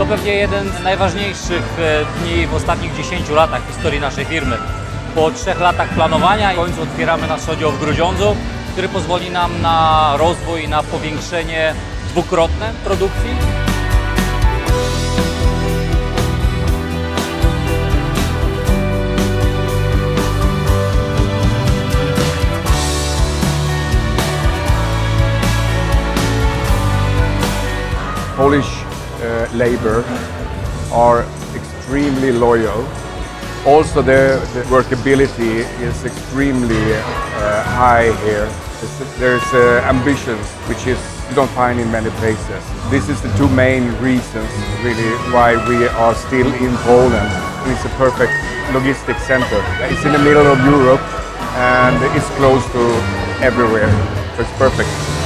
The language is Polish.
pewnie jeden z najważniejszych dni w ostatnich 10 latach w historii naszej firmy. Po 3 latach planowania w końcu otwieramy nasz oddział w Grudziądzu, który pozwoli nam na rozwój i na powiększenie dwukrotne produkcji. Polish labor are extremely loyal. Also, the workability is extremely high here. There's ambitions, which you don't find in many places. This is the two main reasons, really, why we are still in Poland. It's a perfect logistic center. It's in the middle of Europe, and it's close to everywhere, so it's perfect.